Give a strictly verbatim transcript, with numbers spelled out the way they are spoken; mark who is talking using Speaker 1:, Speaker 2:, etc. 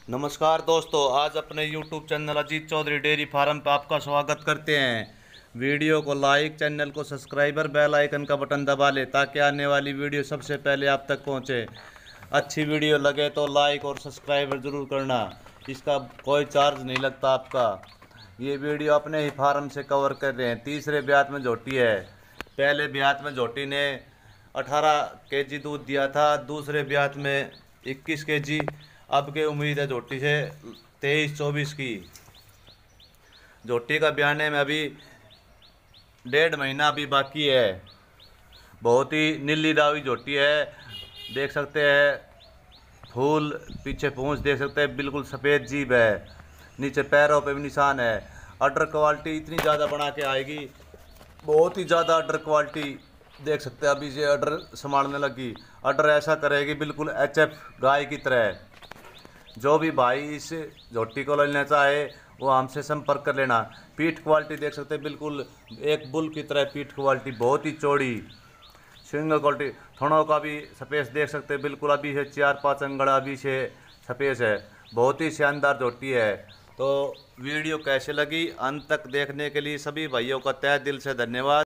Speaker 1: नमस्कार दोस्तों, आज अपने YouTube channel Ajit Chaudhary dairy farm पर आपका स्वागत करते हैं। वीडियो को लाइक, चैनल को सब्सक्राइबर, बेल आइकन का बटन दबा ले ताकि आने वाली वीडियो सबसे पहले आप तक पहुंचे। अच्छी वीडियो लगे तो लाइक और सब्सक्राइबर ज़रूर करना, इसका कोई चार्ज नहीं लगता आपका। ये वीडियो अपने ही फार्म से कवर कर रहे हैं। तीसरे ब्यात में झोटी है। पहले ब्यात में झोटी ने अठारह के जी दूध दिया था, दूसरे ब्यात में इक्कीस के जी। अब के उम्मीद है झोटी से तेईस चौबीस की। झोटी का ब्याने में अभी डेढ़ महीना अभी बाकी है। बहुत ही नीली रावी झोटी है, देख सकते हैं। फूल पीछे पूंछ देख सकते हैं, बिल्कुल सफ़ेद जीभ है। नीचे पैरों पे भी निशान है। अडर क्वालिटी इतनी ज़्यादा बना के आएगी, बहुत ही ज़्यादा अडर क्वालिटी देख सकते हैं। अभी से अडर संभालने लगी। अडर ऐसा करेगी बिल्कुल एच एफ गाय की तरह। जो भी भाई इस झोटी को लेना चाहे वो हमसे संपर्क कर लेना। पीठ क्वालिटी देख सकते हैं, बिल्कुल एक बुल की तरह पीठ क्वालिटी, बहुत ही चौड़ी। सिंगल क्वालिटी थनों का भी सपेस देख सकते हैं, बिल्कुल अभी से चार पाँच अंगड़ा अभी से सपेस है। बहुत ही शानदार झोटी है। तो वीडियो कैसे लगी, अंत तक देखने के लिए सभी भाइयों का तहे दिल से धन्यवाद।